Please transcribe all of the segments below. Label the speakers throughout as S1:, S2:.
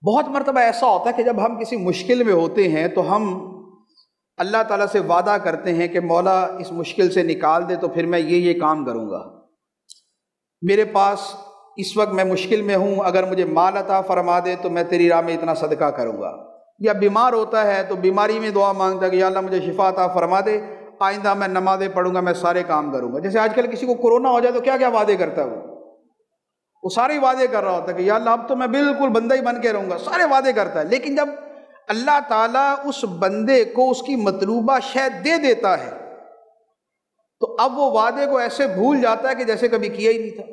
S1: بہت مرتبہ ایسا ہوتا ہے کہ جب ہم کسی مشکل میں ہوتے ہیں تو ہم اللہ تعالیٰ سے وعدہ کرتے ہیں کہ مولا اس مشکل سے نکال دے تو پھر میں یہ کام کروں گا، میرے پاس اس وقت میں مشکل میں ہوں، اگر مجھے مال عطا فرما دے تو میں تیری راہ میں اتنا صدقہ کروں گا۔ یا بیمار ہوتا ہے تو بیماری میں دعا مانگتا ہے کہ یا اللہ مجھے شفا عطا فرما دے، آئندہ میں نمازیں پڑھوں گا، میں سارے کام کروں گا۔ جیسے آج کل کسی کو کورونا ہو جائے تو کیا کیا وعدے کرتا ہے، وہ سارے وعدے کر رہا ہوتا ہے کہ یا اللہ اب تو میں بالکل بندہ ہی بن کے رہوں گا، سارے وعدے کرتا ہے۔ لیکن جب اللہ تعالیٰ اس بندے کو اس کی مطلوبہ شے دے دیتا ہے تو اب وہ وعدے کو ایسے بھول جاتا ہے کہ جیسے کبھی کیا ہی نہیں تھا۔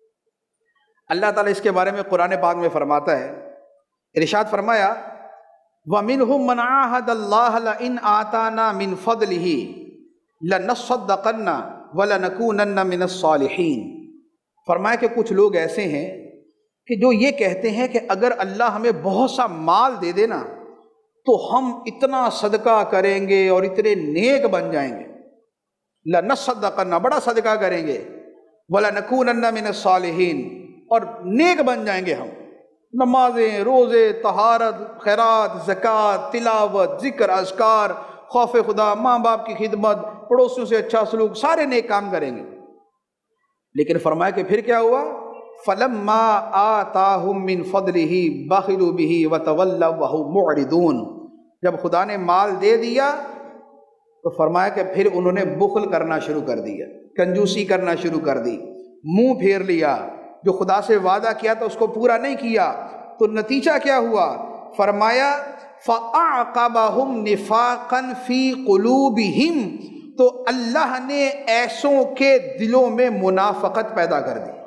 S1: اللہ تعالیٰ اس کے بارے میں قرآن پاک میں فرماتا ہے، ارشاد فرمایا وَمِنْهُمْ مَنْ عَاهَدَ اللَّهَ لَئِنْ آتَانَا مِنْ فَضْلِهِ لَنَصَّدَّقَنَّ وَلَنَكُونَنَّ مِنَ الصَّالِحِينَ۔ فرمایا کہ کچھ لوگ ایسے ہیں کہ جو یہ کہتے ہیں کہ اگر اللہ ہمیں بہت سا مال دے دے نا تو ہم اتنا صدقہ کریں گے اور اتنے نیک بن جائیں گے، لَنَصَّدَّقَنَّ بڑا صدقہ کریں گے، وَلَنَكُونَنَّ مِنَ الصَّالِحِينَ اور نیک بن جائیں گے ہم، نمازیں، روزے، طہارت، خیرات، زکوٰۃ، تلاوت، ذکر، اذکار، خوف خدا، ماں باپ کی خدمت، پڑوسیوں سے اچھا سلوک، سارے نیک کام کریں گے۔ لیکن فرمایا کہ پھر کیا ہوا، فَلَمَّا آتَاهُم مِّن فَضْلِهِ بَخِلُوا بِهِ وَتَوَلَّوْا وَهُمْ مُعْرِضُونَ۔ جب خدا نے مال دے دیا تو فرمایا کہ پھر انہوں نے بخل کرنا شروع کر دیا، کنجوسی کرنا شروع کر دی، منہ پھیر لیا، جو خدا سے وعدہ کیا تھا اس کو پورا نہیں کیا۔ تو نتیجہ کیا ہوا، فرمایا فَأَعْقَبَهُمْ نِفَاقًا فِي قُلُوبِهِمْ، تو اللہ نے ایسوں کے دلوں میں منافقت پیدا کر دی،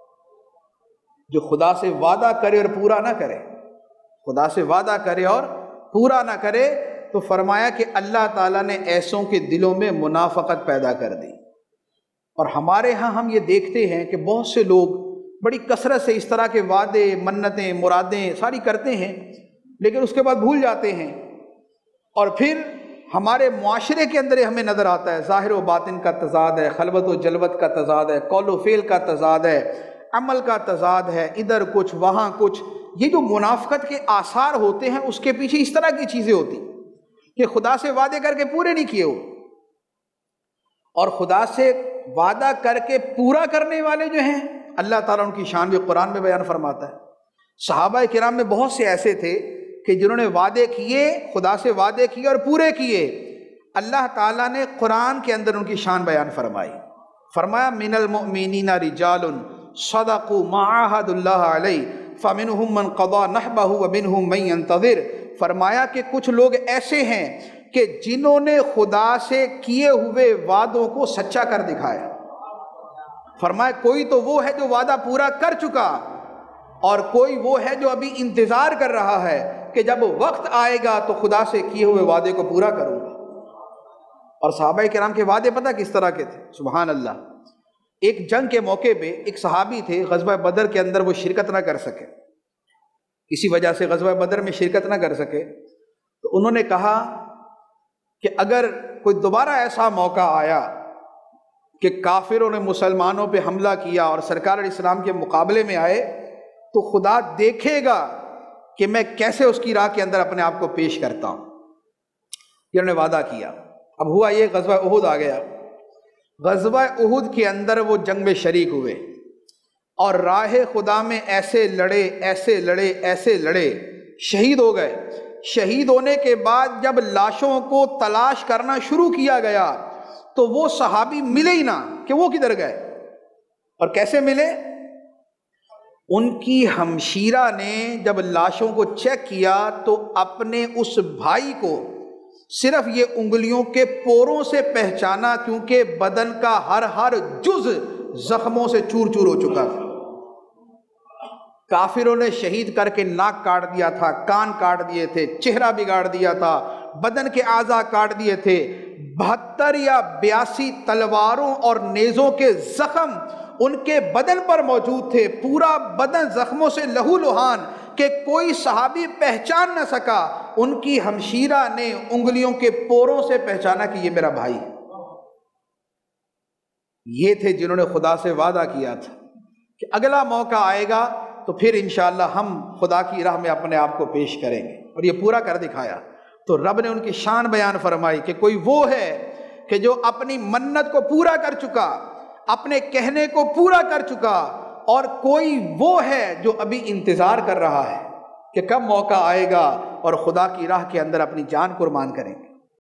S1: جو خدا سے وعدہ کرے اور پورا نہ کرے، خدا سے وعدہ کرے اور پورا نہ کرے، تو فرمایا کہ اللہ تعالیٰ نے ایسوں کے دلوں میں منافقت پیدا کر دی۔ اور ہمارے ہاں ہم یہ دیکھتے ہیں کہ بہت سے لوگ بڑی کثرت سے اس طرح کے وعدے، منتیں، مرادیں ساری کرتے ہیں، لیکن اس کے بعد بھول جاتے ہیں، اور پھر ہمارے معاشرے کے اندر ہمیں نظر آتا ہے ظاہر و باطن کا تضاد ہے، خلوت و جلوت کا تضاد ہے، قول و فعل کا تضاد ہے، عمل کا تضاد ہے، ادھر کچھ وہاں کچھ۔ یہ جو منافقت کے آثار ہوتے ہیں اس کے پیچھے اس طرح کی چیزیں ہوتی کہ خدا سے وعدے کر کے پورے نہیں کیے ہو، اور خدا سے وعدہ کر کے پورا کرنے والے جو ہیں اللہ تعالیٰ ان کی شان بھی قرآن میں بیان فرماتا ہے۔ صحابہ کرام میں بہت سے ایسے تھے کہ جنہوں نے وعدے کیے، خدا سے وعدے کیے اور پورے کیے۔ اللہ تعالیٰ نے قرآن کے اندر ان کی شان بیان فرمائی، فرمایا من المؤمنین رجال صدقوا ما عاہدوا اللہ علیہ فمنہم من قضى نحبہ ومنہم من ينتظر۔ فرمایا کہ کچھ لوگ ایسے ہیں کہ جنہوں نے خدا سے کیے ہوئے وعدوں کو سچا کر دکھایا۔ فرمایا کوئی تو وہ ہے جو وعدہ پورا کر چکا، اور کوئی وہ ہے جو ابھی انتظار کر رہا ہے کہ جب وقت آئے گا تو خدا سے کیے ہوئے وعدے کو پورا کروں گا۔ اور صحابہ کرام کے وعدے پتہ کس طرح کے تھے، سبحان اللہ۔ ایک جنگ کے موقع پہ ایک صحابی تھے، غزوہ بدر کے اندر وہ شرکت نہ کر سکے، کسی وجہ سے غزوہ بدر میں شرکت نہ کر سکے، تو انہوں نے کہا کہ اگر کوئی دوبارہ ایسا موقع آیا کہ کافروں نے مسلمانوں پہ حملہ کیا اور سرکار علیہ السلام کے مقابلے میں آئے تو خدا دیکھے گا کہ میں کیسے اس کی راہ کے اندر اپنے آپ کو پیش کرتا ہوں۔ انہوں نے وعدہ کیا۔ اب ہوا یہ غزوہ احد آ گیا، غزوہ احد کے اندر وہ جنگ میں شریک ہوئے اور راہ خدا میں ایسے لڑے ایسے لڑے ایسے لڑے، شہید ہو گئے۔ شہید ہونے کے بعد جب لاشوں کو تلاش کرنا شروع کیا گیا تو وہ صحابی ملے ہی نہ کہ وہ کدھر گئے، اور کیسے ملے؟ ان کی ہمشیرہ نے جب لاشوں کو چیک کیا تو اپنے اس بھائی کو صرف یہ انگلیوں کے پوروں سے پہچانا، کیونکہ بدن کا ہر جز زخموں سے چور چور ہو چکا تھا۔ کافروں نے شہید کر کے ناک کاٹ دیا تھا، کان کاٹ دیے تھے، چہرہ بگاڑ دیا تھا، بدن کے اعضاء کاٹ دیے تھے، 72 یا 82 تلواروں اور نیزوں کے زخم ان کے بدن پر موجود تھے، پورا بدن زخموں سے لہو لہان کہ کوئی صحابی پہچان نہ سکا۔ ان کی ہمشیرہ نے انگلیوں کے پوروں سے پہچانا کہ یہ میرا بھائی ہے۔ یہ تھے جنہوں نے خدا سے وعدہ کیا تھا کہ اگلا موقع آئے گا تو پھر انشاءاللہ ہم خدا کی راہ میں اپنے آپ کو پیش کریں گے، اور یہ پورا کر دکھایا۔ تو رب نے ان کی شان بیان فرمائی کہ کوئی وہ ہے کہ جو اپنی منت کو پورا کر چکا، اپنے کہنے کو پورا کر چکا، اور کوئی وہ ہے جو ابھی انتظار کر رہا ہے کہ کب موقع آئے گا اور خدا کی راہ کے اندر اپنی جان قربان کریں گے۔